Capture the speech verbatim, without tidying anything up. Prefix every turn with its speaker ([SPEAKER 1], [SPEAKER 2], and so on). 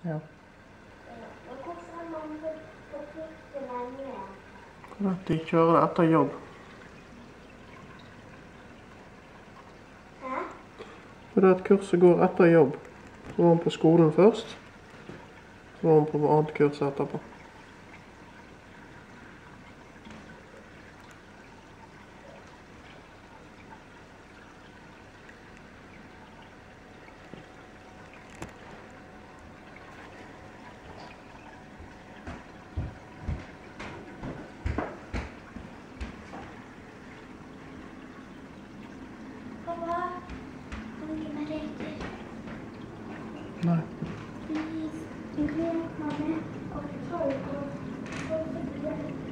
[SPEAKER 1] Ja.
[SPEAKER 2] Men hvorfor har man på flytte lenge?
[SPEAKER 1] De kjører det etter jobb.
[SPEAKER 2] Hæ?
[SPEAKER 1] Fordi at kurset går etter jobb. Så var hun på skolen først. Så var hun på annet kurs etterpå.
[SPEAKER 2] Pappa, kan du gi meg leker?
[SPEAKER 1] Nei.
[SPEAKER 2] Please, en lek med meg. Og så tar vi på.